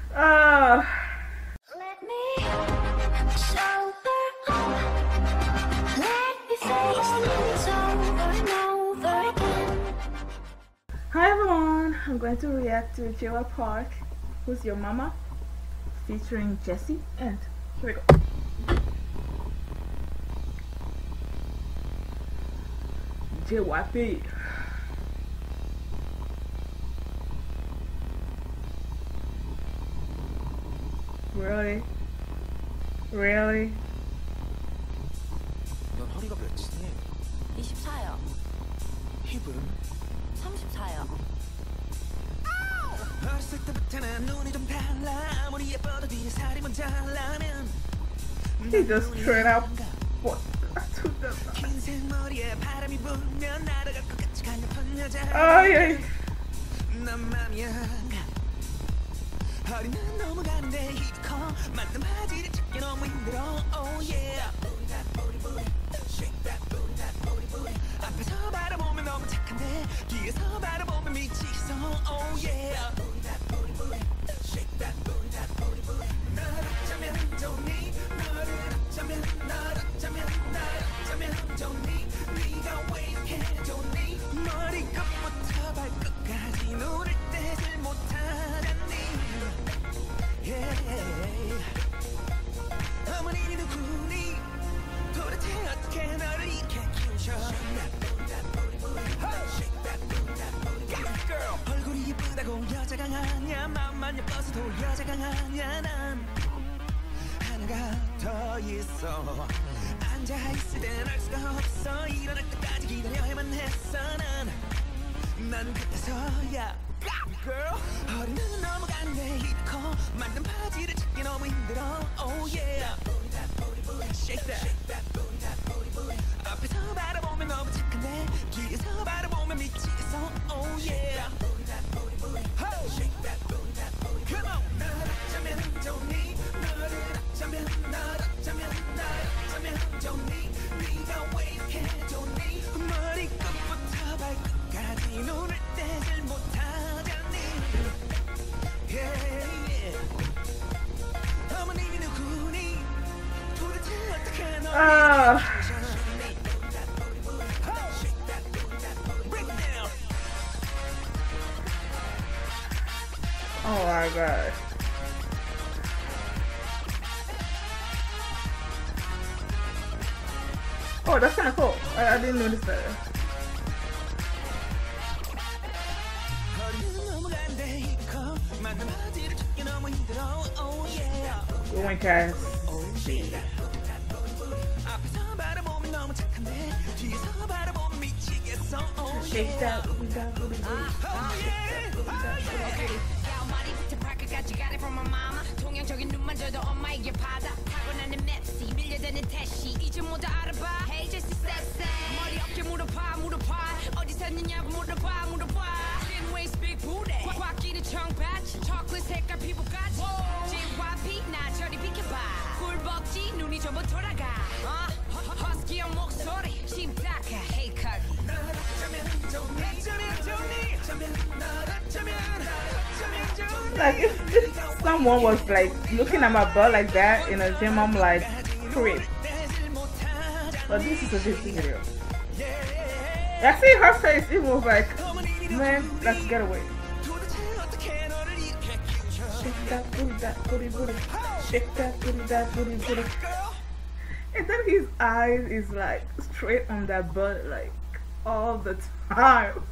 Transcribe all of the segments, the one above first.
Uh, Let me show her. Let me face things over and over again. Hi everyone, I'm going to react to Jewel Park, Who's Your Mama, featuring Jessie, and here we go. JYP. Really? Really? 넌 허리가 몇이니? 24요. 힙은? 34요. 어렸을 때부터 난 눈이 좀 달라 아무리 예뻐도 뒤에 살이 먼저 나면 He just straight up what to the 긴 생머리에 바람이 불면 날아갈 것 같이 강력한 여자 ay 넌 맘이야 허리는 넘어가는데 힙이 커 맞는 바지를 찾기 너무 힘들어 Oh yeah 앞에서 바라보면 너무 착한데 뒤에서 바라보면 미치겠어 Oh yeah 널 어쩌면 좋니 너를 어쩌면 널 어쩌면 좋니 네가 왜 이렇게 좋니 머리끝부터 발끝까지 눈을 떼질 못하잖니 yeah. 어머니 누구니 도대체 어떻게 너를 이렇게 키우셔 얼굴이 예쁘다고 여자가 아냐 맘만 예뻐서도 여자가 아냐 난 하나가 더 있어 앉아있을 땐 알 수가 없어 일어날 때까지 기다려야만 했어 난 그때서야 Girl 허리는 넘어가는데 힙이 커 만든 바지를 찾기 너무 힘들어 Oh yeah Shake that 앞에서 바라보면 너무 착한데 뒤에서 바라보면 미치겠어 Oh yeah Hey Come on 널 어쩌면 좋니 너를 어쩌면 날 어쩌면 좋니 네가 왜 이렇게 좋니 머리끝부터 발끝까지 눈을 떼질 못하잖니 yeah. 어머님이 누구니 도대체 어떻게 널 oh my god. Oh, that's kind of cool. I didn't notice that. Going cast. Shake that booty, that booty, 머리부터 발끝까지 got it from my mama. 동양적인 눈만 줘도 엄마에게 받아. 타고나는 맵시 밀려드는 태시 이제 모두 알아봐. Hey Jessie sexy. 머리 어깨 물어봐. 어디 샀느냐고 물어봐. Thin waist big booty. 꽉 끼는 청바지. 초콜릿 색깔 피부까지. JYP 나 저리 비켜봐. 꿀벅지 눈이 전부 돌아가. 허스키한 목소리 심각해 헤이카기. Like if someone was like looking at my butt like that in a gym, I'm like, creep. But this is a big video. I see her face, it was like, man, let's get away. Shake that booty, booty. Shake that booty. And then his eyes is like straight on that butt, like all the time.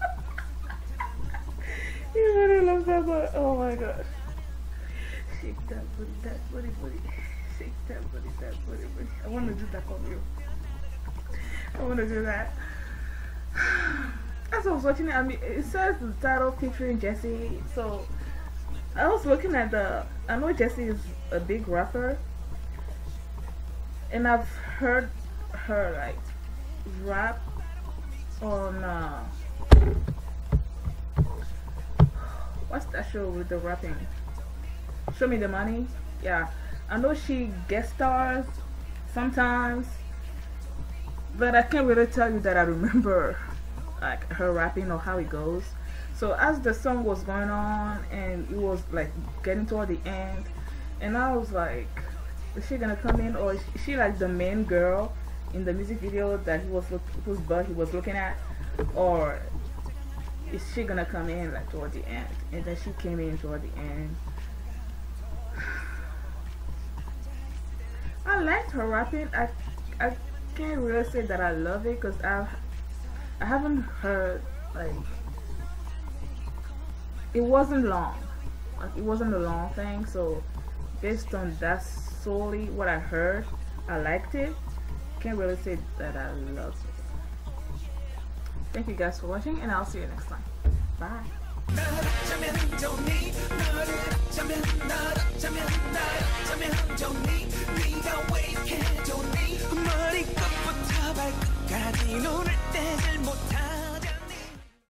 He really loves that butt. Oh my god. Shake that booty. Shake that booty. I want to do that for you. I want to do that. As I was watching it, I mean, it says the title featuring Jessie. So I was looking at I know Jessie is a big rapper, and I've heard her like rap on what's that show with the rapping? Show Me the Money. Yeah, I know she guest stars sometimes, but I can't really tell you that I remember like her rapping or how it goes. So as the song was going on and it was like getting toward the end, and I was like, is she gonna come in, or is she like the main girl in the music video that whose butt he was looking at, or is she gonna come in like toward the end? And then she came in toward the end. I liked her rapping. I can't really say that I love it because I haven't heard, like, it wasn't long, like it wasn't a long thing, so based on that solely what I heard, I liked it. Can't really say that I loved it. Thank you guys for watching, and I'll see you next time. Bye. 머리 끝부터 발끝까지 눈을 떼질 못한